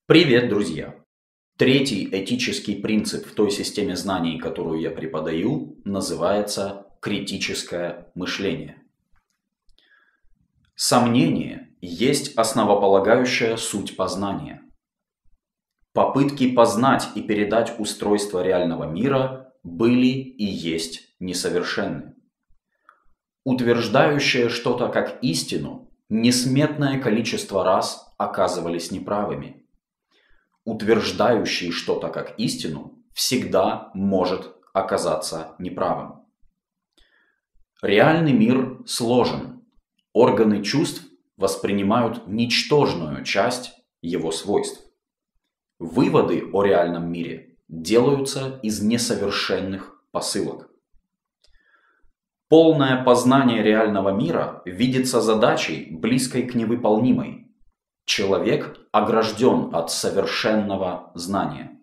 Привет, друзья! Третий этический принцип в той системе знаний, которую я преподаю, называется критическое мышление. Сомнение есть основополагающая суть познания. Попытки познать и передать устройство реального мира были и есть несовершенны. Утверждающие что-то как истину несметное количество раз оказывались неправыми. Утверждающий что-то как истину всегда может оказаться неправым. Реальный мир сложен. Органы чувств воспринимают ничтожную часть его свойств. Выводы о реальном мире делаются из несовершенных посылок. Полное познание реального мира видится задачей, близкой к невыполнимой. Человек огражден от совершенного знания.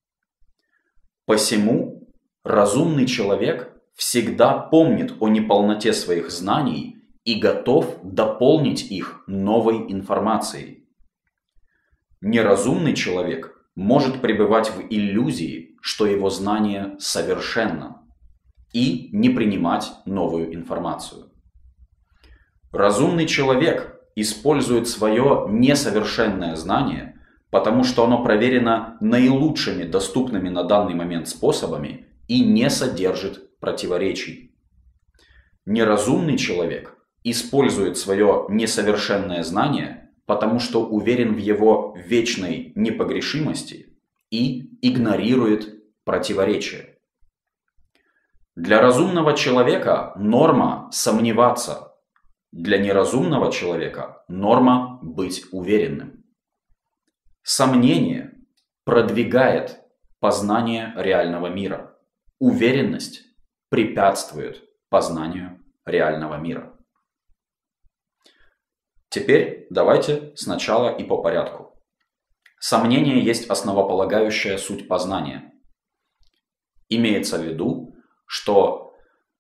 Посему разумный человек всегда помнит о неполноте своих знаний и готов дополнить их новой информацией. Неразумный человек может пребывать в иллюзии, что его знание совершенно, и не принимать новую информацию. Разумный человек использует свое несовершенное знание, потому что оно проверено наилучшими доступными на данный момент способами и не содержит противоречий. Неразумный человек использует свое несовершенное знание, потому что уверен в его вечной непогрешимости и игнорирует противоречия. Для разумного человека норма сомневаться. Для неразумного человека норма быть уверенным. Сомнение продвигает познание реального мира. Уверенность препятствует познанию реального мира. Теперь давайте сначала и по порядку. Сомнение есть основополагающая суть познания. Имеется в виду, что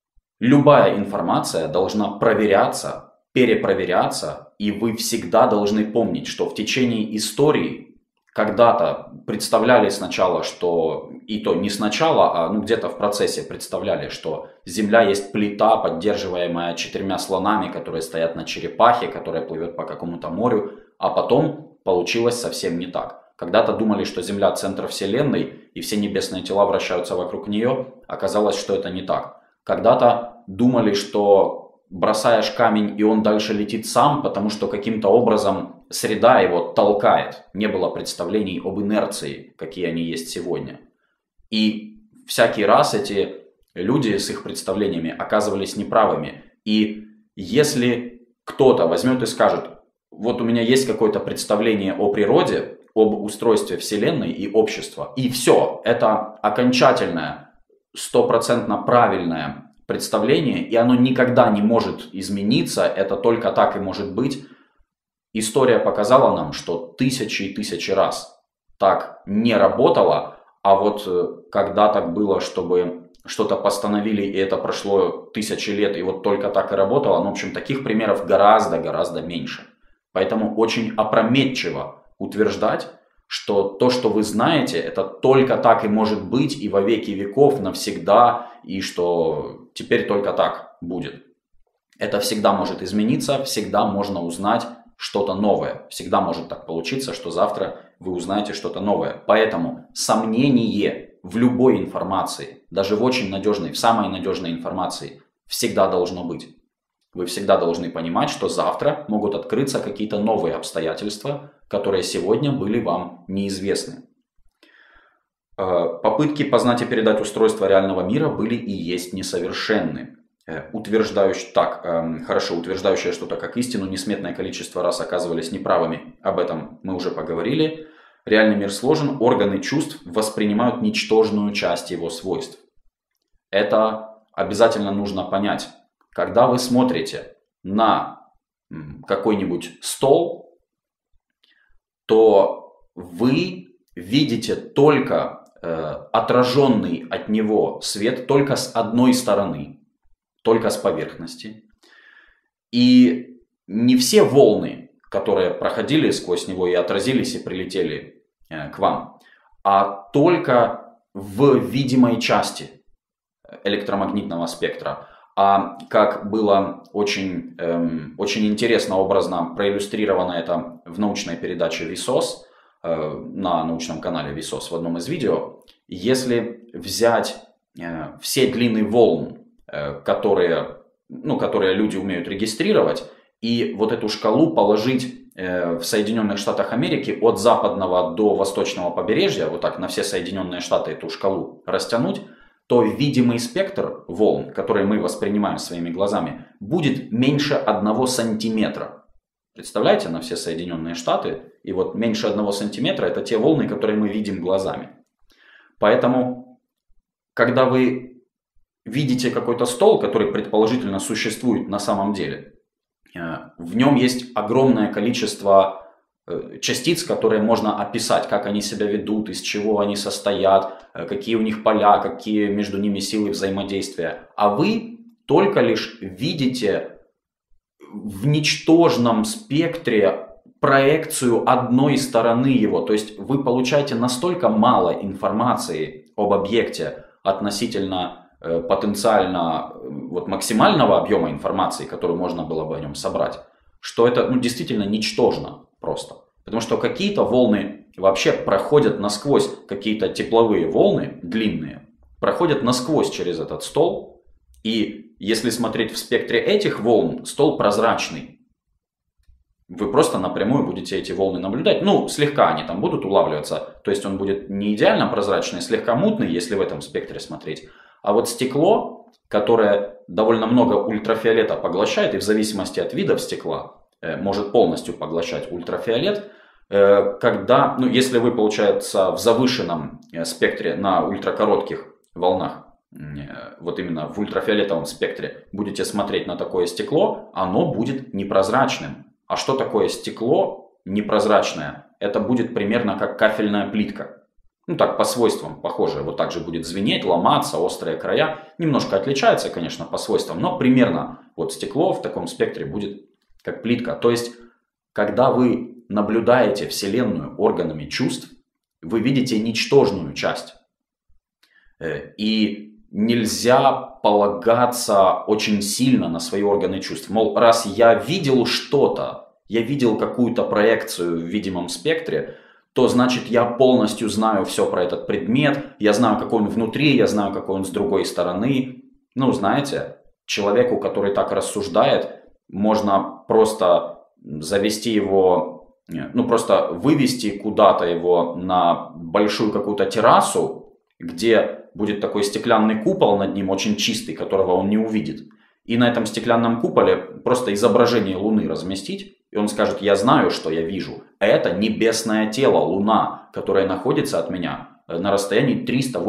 любая информация должна проверяться, перепроверяться, и вы всегда должны помнить, что в течение истории когда-то представляли сначала, что, и то не сначала, а где-то в процессе представляли, что Земля есть плита, поддерживаемая 4 слонами, которые стоят на черепахе, которая плывет по какому-то морю, а потом получилось совсем не так. Когда-то думали, что Земля центр Вселенной, и все небесные тела вращаются вокруг нее, оказалось, что это не так. Когда-то думали, что бросаешь камень, и он дальше летит сам, потому что каким-то образом среда его толкает. Не было представлений об инерции, какие они есть сегодня. И всякий раз эти люди с их представлениями оказывались неправыми. И если кто-то возьмет и скажет: вот у меня есть какое-то представление о природе, об устройстве Вселенной и общества, и все, это окончательное, 100% правильное представление, и оно никогда не может измениться, это только так и может быть. История показала нам, что тысячи и тысячи раз так не работало, а вот когда так было, чтобы что-то постановили, и это прошло тысячи лет, и вот только так и работало, ну, в общем, таких примеров гораздо меньше. Поэтому очень опрометчиво утверждать, что то, что вы знаете, это только так и может быть, и во веки веков, навсегда, и что теперь только так будет. Это всегда может измениться, всегда можно узнать что-то новое. Всегда может так получиться, что завтра вы узнаете что-то новое. Поэтому сомнение в любой информации, даже в очень надежной, в самой надежной информации, всегда должно быть. Вы всегда должны понимать, что завтра могут открыться какие-то новые обстоятельства, которые сегодня были вам неизвестны. Попытки познать и передать устройство реального мира были и есть несовершенны. Утверждающие что-то как истину несметное количество раз оказывались неправыми. Об этом мы уже поговорили. Реальный мир сложен, органы чувств воспринимают ничтожную часть его свойств. Это обязательно нужно понять. Когда вы смотрите на какой-нибудь стол, то вы видите только отраженный от него свет только с одной стороны, только с поверхности. И не все волны, которые проходили сквозь него и отразились и прилетели к вам, а только в видимой части электромагнитного спектра. А как было очень интересно, образно проиллюстрировано это в научной передаче Vsauce, на научном канале Vsauce в одном из видео, если взять все длины волн, которые люди умеют регистрировать, и вот эту шкалу положить в Соединенных Штатах Америки от западного до восточного побережья, вот так на все Соединенные Штаты эту шкалу растянуть, то видимый спектр волн, которые мы воспринимаем своими глазами, будет меньше 1 сантиметра. Представляете, на все Соединенные Штаты, и вот меньше 1 сантиметра это те волны, которые мы видим глазами. Поэтому, когда вы видите какой-то стол, который предположительно существует на самом деле, в нем есть огромное количество частиц, которые можно описать, как они себя ведут, из чего они состоят, какие у них поля, какие между ними силы взаимодействия. А вы только лишь видите в ничтожном спектре проекцию одной стороны его. То есть вы получаете настолько мало информации об объекте относительно потенциально максимального объема информации, которую можно было бы о нем собрать, что это действительно ничтожно просто. Потому что какие-то волны вообще проходят насквозь, какие-то тепловые волны длинные проходят насквозь через этот стол. И если смотреть в спектре этих волн, стол прозрачный. Вы просто напрямую будете эти волны наблюдать. Слегка они там будут улавливаться. То есть он будет не идеально прозрачный, слегка мутный, если в этом спектре смотреть. А вот стекло, которое довольно много ультрафиолета поглощает, и в зависимости от видов стекла может полностью поглощать ультрафиолет, если вы, получается, в завышенном спектре на ультракоротких волнах, вот именно в ультрафиолетовом спектре будете смотреть на такое стекло, оно будет непрозрачным. А что такое стекло непрозрачное? Это будет примерно как кафельная плитка. Так по свойствам похоже. Вот так же будет звенеть, ломаться, острые края. Немножко отличается, конечно, по свойствам, но примерно вот стекло в таком спектре будет как плитка. То есть, когда вы наблюдаете Вселенную органами чувств, вы видите ничтожную часть. И нельзя полагаться очень сильно на свои органы чувств. Мол, раз я видел что-то, я видел какую-то проекцию в видимом спектре, то значит я полностью знаю все про этот предмет, я знаю, какой он внутри, я знаю, какой он с другой стороны. Знаете, человеку, который так рассуждает, можно просто завести его, просто вывести куда-то его на большую какую-то террасу, где будет такой стеклянный купол над ним, очень чистый, которого он не увидит. И на этом стеклянном куполе просто изображение Луны разместить, и он скажет: я знаю, что я вижу. Это небесное тело, Луна, которое находится от меня на расстоянии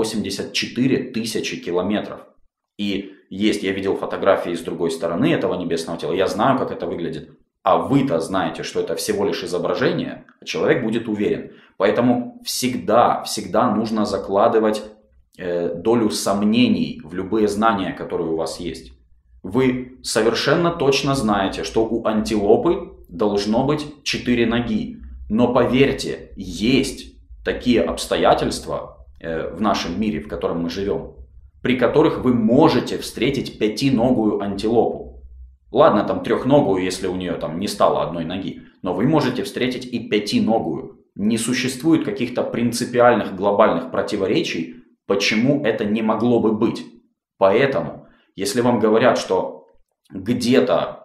384 тысячи километров. И я видел фотографии с другой стороны этого небесного тела, я знаю, как это выглядит. А вы-то знаете, что это всего лишь изображение, человек будет уверен. Поэтому всегда нужно закладывать долю сомнений в любые знания, которые у вас есть. Вы совершенно точно знаете, что у антилопы должно быть 4 ноги. Но поверьте, есть такие обстоятельства в нашем мире, в котором мы живем, при которых вы можете встретить 5-ногую антилопу. Ладно, там 3-ногую, если у нее там не стало 1 ноги, но вы можете встретить и 5-ногую. Не существует каких-то принципиальных глобальных противоречий, почему это не могло бы быть. Поэтому, если вам говорят, что где-то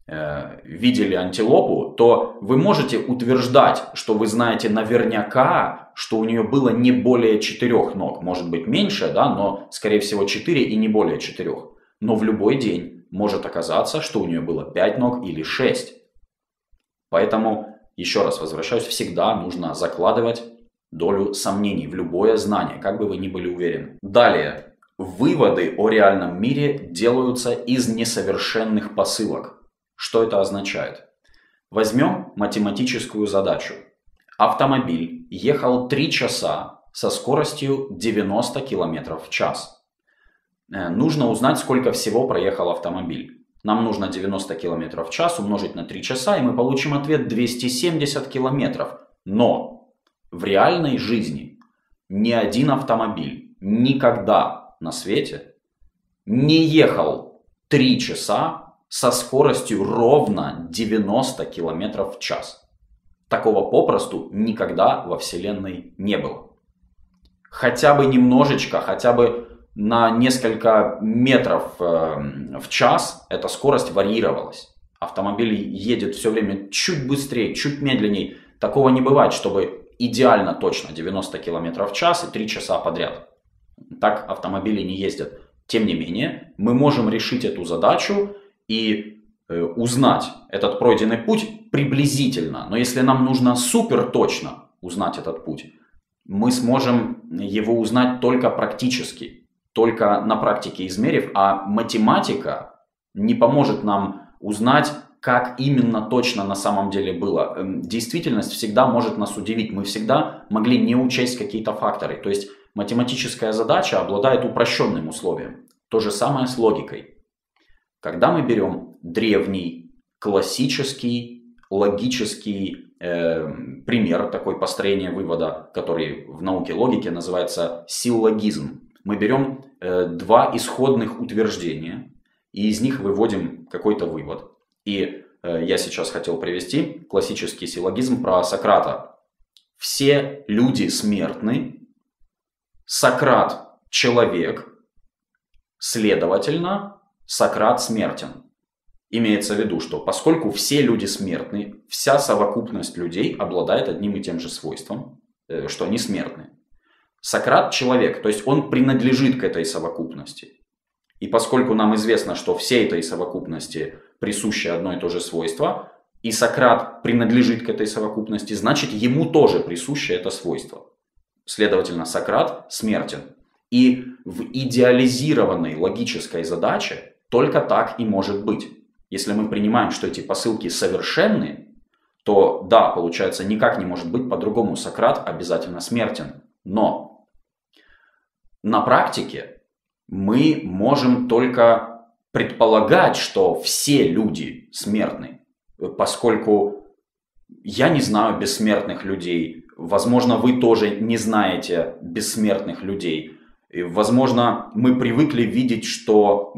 видели антилопу, то вы можете утверждать, что вы знаете наверняка, что у нее было не более 4 ног. Может быть меньше, да, но скорее всего 4 и не более 4. Но в любой день может оказаться, что у нее было 5 ног или 6. Поэтому, еще раз возвращаюсь, всегда нужно закладывать долю сомнений в любое знание, как бы вы ни были уверены. Далее. Выводы о реальном мире делаются из несовершенных посылок. Что это означает? Возьмем математическую задачу. Автомобиль ехал 3 часа со скоростью 90 км в час. Нужно узнать, сколько всего проехал автомобиль. Нам нужно 90 км в час умножить на 3 часа, и мы получим ответ 270 км. Но В реальной жизни ни один автомобиль никогда на свете не ехал 3 часа со скоростью ровно 90 км в час. Такого попросту никогда во Вселенной не было. Хотя бы немножечко, хотя бы на несколько метров в час эта скорость варьировалась. Автомобиль едет все время чуть быстрее, чуть медленнее. Такого не бывает, чтобы идеально точно 90 км в час и 3 часа подряд. Так автомобили не ездят. Тем не менее, мы можем решить эту задачу и узнать этот пройденный путь приблизительно. Но если нам нужно супер точно узнать этот путь, мы сможем его узнать только практически, только на практике измерив, а математика не поможет нам узнать, как именно точно на самом деле было. Действительность всегда может нас удивить. Мы всегда могли не учесть какие-то факторы. То есть математическая задача обладает упрощенным условием. То же самое с логикой. Когда мы берем древний, классический, логический пример такой построения вывода, который в науке логики называется силлогизм. Мы берем 2 исходных утверждения и из них выводим какой-то вывод. И я сейчас хотел привести классический силлогизм про Сократа. Все люди смертны, Сократ человек, следовательно, Сократ смертен. Имеется в виду, что поскольку все люди смертны, вся совокупность людей обладает одним и тем же свойством, что они смертны. Сократ человек, то есть он принадлежит к этой совокупности. И поскольку нам известно, что всей этой совокупности присуще одно и то же свойство, и Сократ принадлежит к этой совокупности, значит ему тоже присуще это свойство. Следовательно, Сократ смертен. И в идеализированной логической задаче только так и может быть. Если мы принимаем, что эти посылки совершенны, то да, получается, никак не может быть по-другому. Сократ обязательно смертен. Но на практике мы можем только предполагать, что все люди смертны, поскольку я не знаю бессмертных людей, возможно, вы тоже не знаете бессмертных людей. И, возможно, мы привыкли видеть, что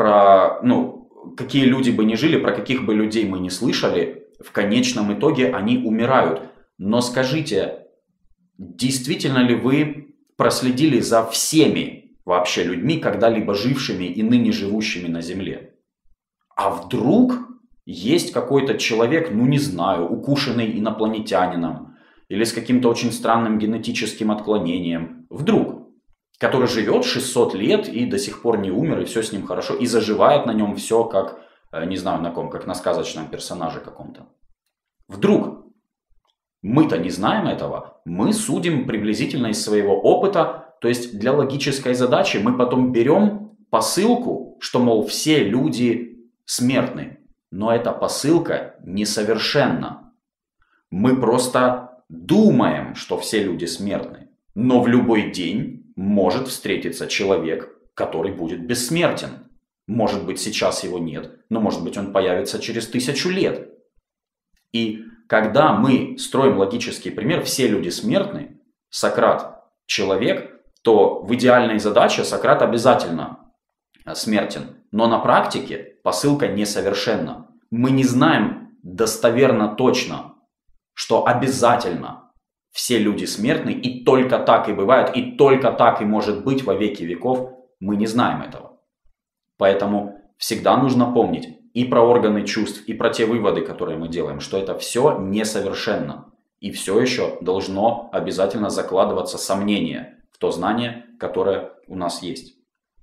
какие люди бы ни жили, про каких бы людей мы не слышали, в конечном итоге они умирают. Но скажите, действительно ли вы проследили за всеми вообще людьми, когда-либо жившими и ныне живущими на Земле? А вдруг есть какой-то человек, не знаю, укушенный инопланетянином или с каким-то очень странным генетическим отклонением, вдруг, который живет 600 лет и до сих пор не умер, и все с ним хорошо, и заживает на нем все как, не знаю на ком, как на сказочном персонаже каком-то. Вдруг. Мы-то не знаем этого, мы судим приблизительно из своего опыта, то есть для логической задачи мы потом берем посылку, что, мол, все люди смертны, но эта посылка несовершенна. Мы просто думаем, что все люди смертны, но в любой день может встретиться человек, который будет бессмертен. Может быть, сейчас его нет, но может быть он появится через 1000 лет. И когда мы строим логический пример, все люди смертны, Сократ человек, то в идеальной задаче Сократ обязательно смертен. Но на практике посылка несовершенна. Мы не знаем достоверно точно, что обязательно все люди смертны, и только так и бывает, и только так и может быть во веки веков. Мы не знаем этого. Поэтому всегда нужно помнить и про органы чувств, и про те выводы, которые мы делаем, что это все несовершенно. И все еще должно обязательно закладываться сомнение в то знание, которое у нас есть.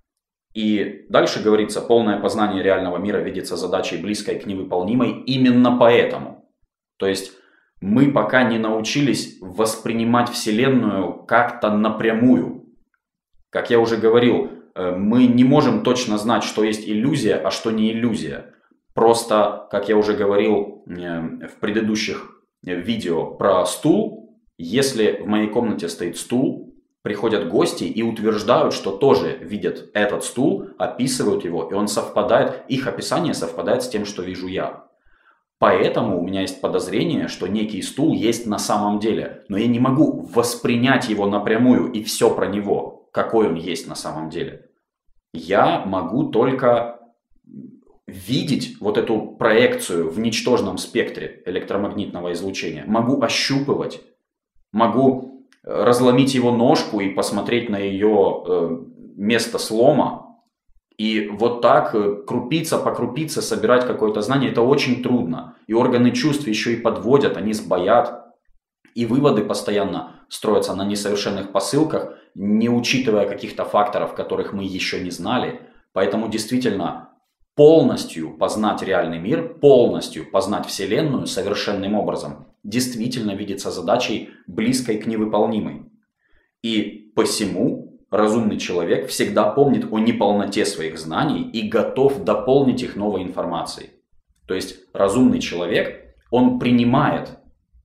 И дальше говорится, полное познание реального мира видится задачей близкой к невыполнимой именно поэтому. То есть мы пока не научились воспринимать Вселенную как-то напрямую. Как я уже говорил, мы не можем точно знать, что есть иллюзия, а что не иллюзия. Просто, как я уже говорил в предыдущих видео про стул, если в моей комнате стоит стул, приходят гости и утверждают, что тоже видят этот стул, описывают его, и он совпадает, их описание совпадает с тем, что вижу я. Поэтому у меня есть подозрение, что некий стул есть на самом деле. Но я не могу воспринять его напрямую и все про него, какой он есть на самом деле. Я могу только видеть вот эту проекцию в ничтожном спектре электромагнитного излучения. Могу ощупывать, могу разломить его ножку и посмотреть на ее место слома. И вот так крупица по крупице собирать какое-то знание, это очень трудно. И органы чувств еще и подводят, они сбоят. И выводы постоянно строятся на несовершенных посылках, не учитывая каких-то факторов, которых мы еще не знали. Поэтому действительно полностью познать реальный мир, полностью познать Вселенную совершенным образом действительно видится задачей близкой к невыполнимой. И посему разумный человек всегда помнит о неполноте своих знаний и готов дополнить их новой информацией. То есть разумный человек, он принимает,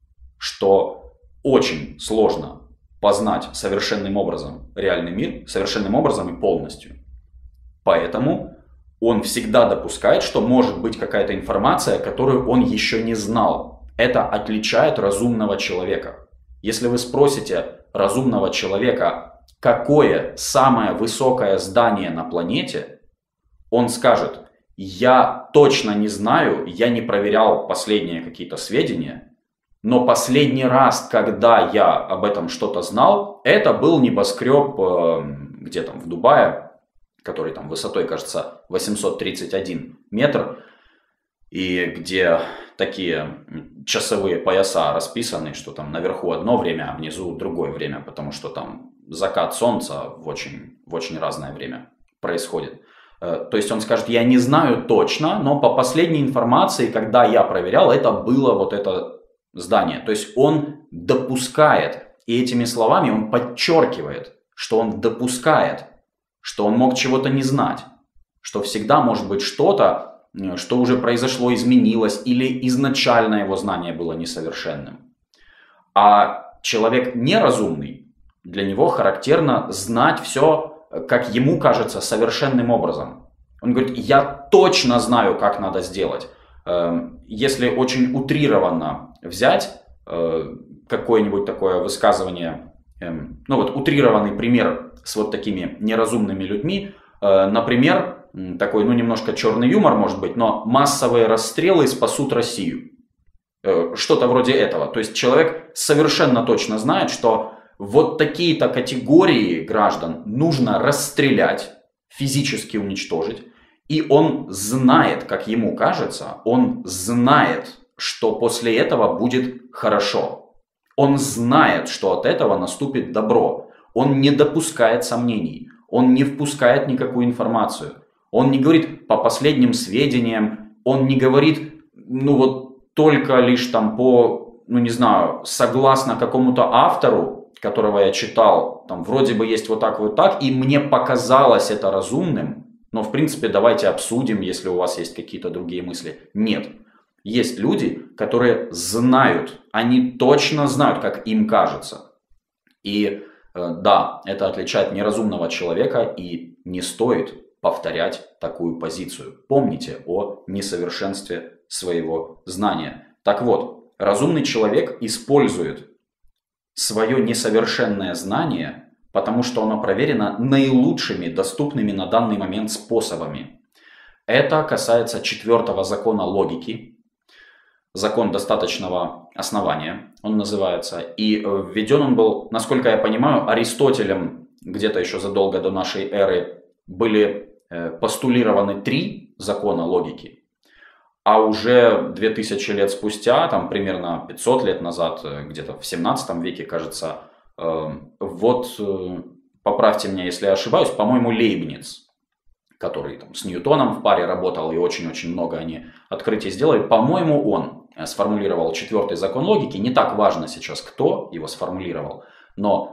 что очень сложно познать совершенным образом реальный мир, совершенным образом и полностью. Поэтому он всегда допускает, что может быть какая-то информация, которую он еще не знал. Это отличает разумного человека. Если вы спросите разумного человека, какое самое высокое здание на планете, он скажет: я точно не знаю, я не проверял последние какие-то сведения, но последний раз, когда я об этом что-то знал, это был небоскреб где там в Дубае, который там высотой, кажется, 831 метр, и где такие часовые пояса расписаны, что там наверху одно время, а внизу другое время, потому что там закат солнца в очень разное время происходит. То есть он скажет: я не знаю точно, но по последней информации, когда я проверял, это было вот это здание. То есть он допускает, и этими словами он подчеркивает, что он допускает, что он мог чего-то не знать, что всегда может быть что-то, что уже произошло, изменилось, или изначально его знание было несовершенным. А человек неразумный, для него характерно знать все, как ему кажется, совершенным образом. Он говорит: я точно знаю, как надо сделать. Если очень утрированно взять какое-нибудь такое высказывание, ну вот утрированный пример с вот такими неразумными людьми, например, такой, ну немножко черный юмор может быть, но массовые расстрелы спасут Россию. Что-то вроде этого. То есть человек совершенно точно знает, что вот такие-то категории граждан нужно расстрелять, физически уничтожить. И он знает, как ему кажется, он знает, что после этого будет хорошо. Он знает, что от этого наступит добро. Он не допускает сомнений. Он не впускает никакую информацию. Он не говорит по последним сведениям. Он не говорит, ну вот только лишь там по, ну не знаю, согласно какому-то автору, которого я читал, там вроде бы есть вот так, и мне показалось это разумным, но в принципе давайте обсудим, если у вас есть какие-то другие мысли. Нет. Есть люди, которые знают, они точно знают, как им кажется. И да, это отличает неразумного человека, и не стоит повторять такую позицию. Помните о несовершенстве своего знания. Так вот, разумный человек использует свое несовершенное знание, потому что оно проверено наилучшими доступными на данный момент способами. Это касается 4-го закона логики, закон достаточного основания, он называется. И введен он был, насколько я понимаю, Аристотелем где-то еще задолго до нашей эры были постулированы 3 закона логики. А уже 2000 лет спустя, там примерно 500 лет назад, где-то в 17 веке, кажется, вот, поправьте меня, если я ошибаюсь, по-моему, Лейбниц, который там с Ньютоном в паре работал и очень-очень много они открытий сделали, по-моему, он сформулировал 4-й закон логики. Не так важно сейчас, кто его сформулировал, но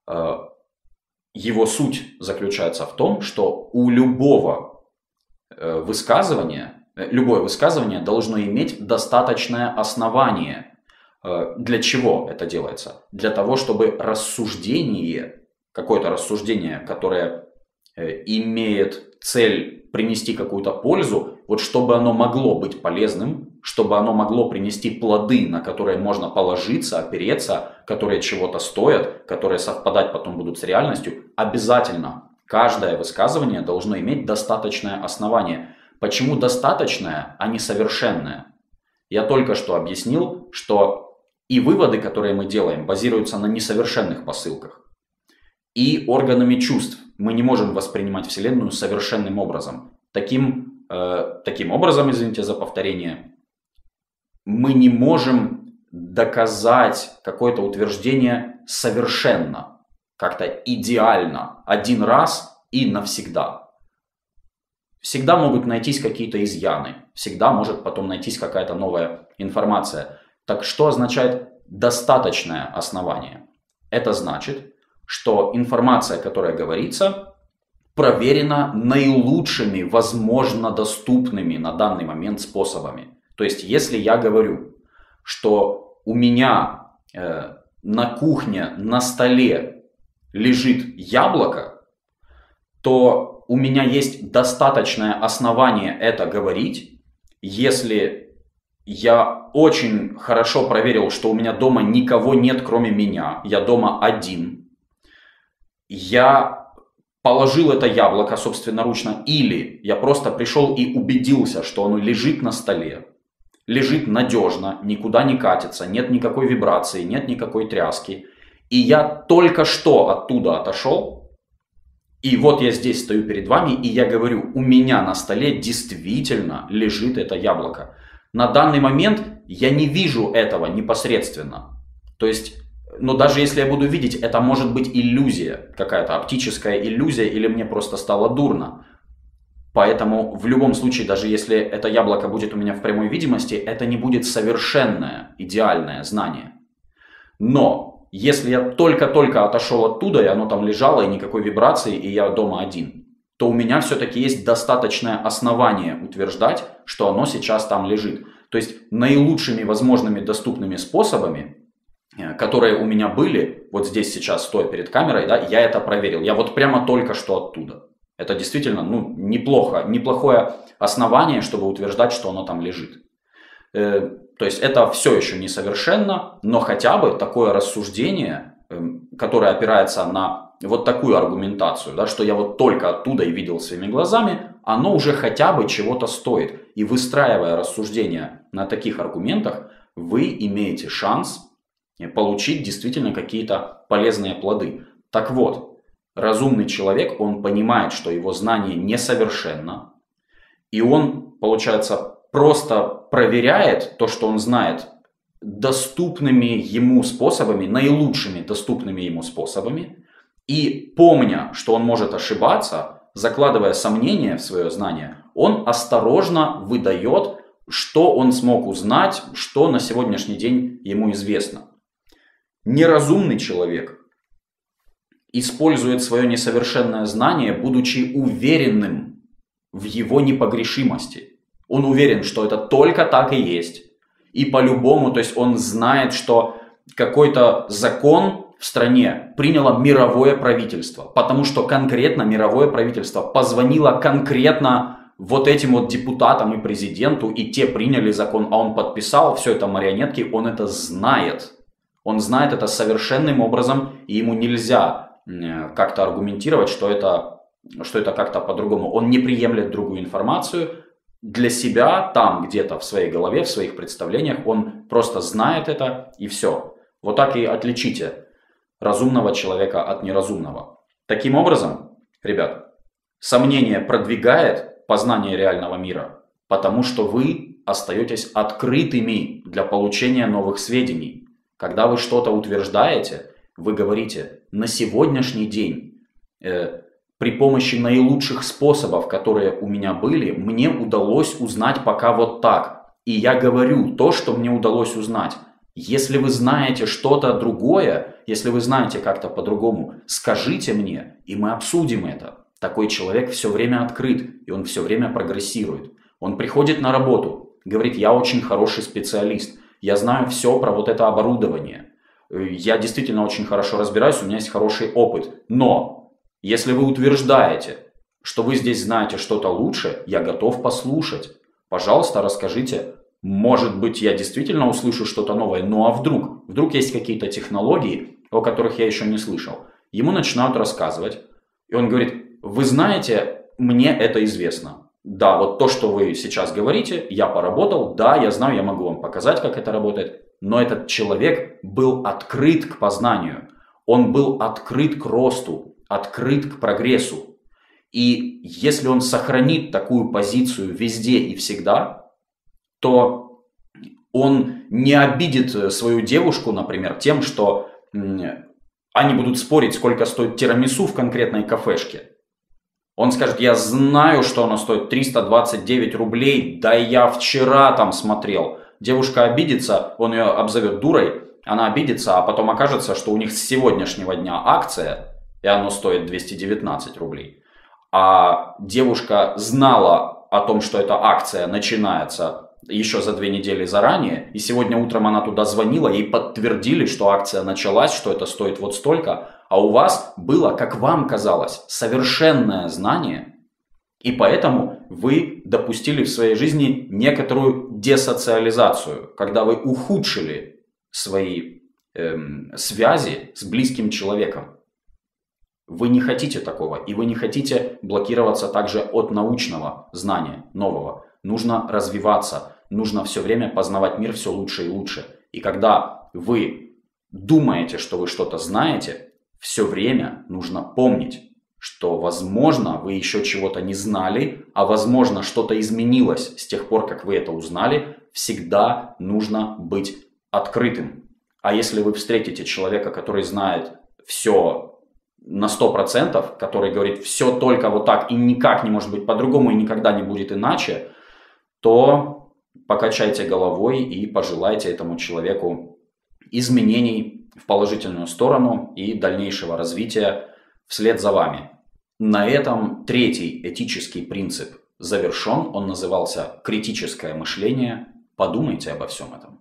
его суть заключается в том, что у любого высказывания, любое высказывание должно иметь достаточное основание. Для чего это делается? Для того, чтобы рассуждение, какое-то рассуждение, которое имеет цель принести какую-то пользу, вот чтобы оно могло быть полезным, чтобы оно могло принести плоды, на которые можно положиться, опереться, которые чего-то стоят, которые совпадать потом будут с реальностью, обязательно каждое высказывание должно иметь достаточное основание. Почему достаточное, а не совершенное? Я только что объяснил, что и выводы, которые мы делаем, базируются на несовершенных посылках. И органами чувств мы не можем воспринимать Вселенную совершенным образом. Таким образом, извините за повторение, мы не можем доказать какое-то утверждение совершенно, как-то идеально, один раз и навсегда. Всегда могут найтись какие-то изъяны, всегда может потом найтись какая-то новая информация. Так что означает достаточное основание? Это значит, что информация, которая говорится, проверена наилучшими, возможно, доступными на данный момент способами. То есть, если я говорю, что у меня на кухне на столе лежит яблоко, то у меня есть достаточное основание это говорить, если я очень хорошо проверил, что у меня дома никого нет, кроме меня, я дома один, я положил это яблоко собственноручно, или я просто пришел и убедился, что оно лежит на столе, лежит надежно, никуда не катится, нет никакой вибрации, нет никакой тряски. И я только что оттуда отошел, и вот я здесь стою перед вами, и я говорю, у меня на столе действительно лежит это яблоко. На данный момент я не вижу этого непосредственно. То есть, но даже если я буду видеть, это может быть иллюзия, какая-то оптическая иллюзия, или мне просто стало дурно. Поэтому в любом случае, даже если это яблоко будет у меня в прямой видимости, это не будет совершенное, идеальное знание. Но если я только-только отошел оттуда, и оно там лежало, и никакой вибрации, и я дома один, то у меня все-таки есть достаточное основание утверждать, что оно сейчас там лежит. То есть наилучшими возможными доступными способами, которые у меня были, вот здесь сейчас стоя перед камерой, да, я это проверил. Я вот прямо только что оттуда. Это действительно неплохое основание, чтобы утверждать, что оно там лежит. То есть это все еще несовершенно, но хотя бы такое рассуждение, которое опирается на вот такую аргументацию, да, что я вот только оттуда и видел своими глазами, оно уже хотя бы чего-то стоит. И выстраивая рассуждения на таких аргументах, вы имеете шанс получить действительно какие-то полезные плоды. Так вот, разумный человек, он понимает, что его знание несовершенно, и он, получается, просто проверяет то, что он знает, доступными ему способами, наилучшими доступными ему способами, и помня, что он может ошибаться, закладывая сомнения в свое знание, он осторожно выдает, что он смог узнать, что на сегодняшний день ему известно. Неразумный человек использует свое несовершенное знание, будучи уверенным в его непогрешимости. Он уверен, что это только так и есть. И по-любому, то есть он знает, что какой-то закон в стране приняло мировое правительство. Потому что конкретно мировое правительство позвонило конкретно вот этим вот депутатам и президенту, и те приняли закон, а он подписал, все это марионетки, он это знает. Он знает это совершенным образом, и ему нельзя как-то аргументировать, что это как-то по-другому. Он не приемлет другую информацию. Для себя, там где-то в своей голове, в своих представлениях, он просто знает это, и все. Вот так и отличите разумного человека от неразумного. Таким образом, ребят, сомнение продвигает познание реального мира, потому что вы остаетесь открытыми для получения новых сведений. Когда вы что-то утверждаете, вы говорите, на сегодняшний день при помощи наилучших способов, которые у меня были, мне удалось узнать пока вот так. И я говорю то, что мне удалось узнать. Если вы знаете что-то другое, если вы знаете как-то по-другому, скажите мне, и мы обсудим это. Такой человек все время открыт, и он все время прогрессирует. Он приходит на работу, говорит, я очень хороший специалист, я знаю все про вот это оборудование, я действительно очень хорошо разбираюсь, у меня есть хороший опыт. Но если вы утверждаете, что вы здесь знаете что-то лучше, я готов послушать. Пожалуйста, расскажите может быть, я действительно услышу что-то новое, ну а вдруг? Вдруг есть какие-то технологии, о которых я еще не слышал. Ему начинают рассказывать, и он говорит: вы знаете, мне это известно. Да, вот то, что вы сейчас говорите, я поработал, да, я знаю, я могу вам показать, как это работает. Но этот человек был открыт к познанию, он был открыт к росту, открыт к прогрессу. И если он сохранит такую позицию везде и всегда, то он не обидит свою девушку, например, тем, что они будут спорить, сколько стоит тирамису в конкретной кафешке. Он скажет: я знаю, что оно стоит 329 рублей, да я вчера там смотрел. Девушка обидится, он ее обзовет дурой, она обидится, а потом окажется, что у них с сегодняшнего дня акция, и оно стоит 219 рублей. А девушка знала о том, что эта акция начинается еще за 2 недели заранее, и сегодня утром она туда звонила, ей подтвердили, что акция началась, что это стоит вот столько, а у вас было, как вам казалось, совершенное знание, и поэтому вы допустили в своей жизни некоторую десоциализацию, когда вы ухудшили свои связи с близким человеком. Вы не хотите такого, и вы не хотите блокироваться также от научного знания нового. Нужно развиваться, нужно все время познавать мир все лучше и лучше. И когда вы думаете, что вы что-то знаете, все время нужно помнить, что, возможно, вы еще чего-то не знали, а возможно, что-то изменилось с тех пор, как вы это узнали. Всегда нужно быть открытым. А если вы встретите человека, который знает все на 100%, который говорит все только вот так и никак не может быть по-другому и никогда не будет иначе, то покачайте головой и пожелайте этому человеку изменений в положительную сторону и дальнейшего развития вслед за вами. На этом 3-й этический принцип завершен. Он назывался критическое мышление. Подумайте обо всем этом.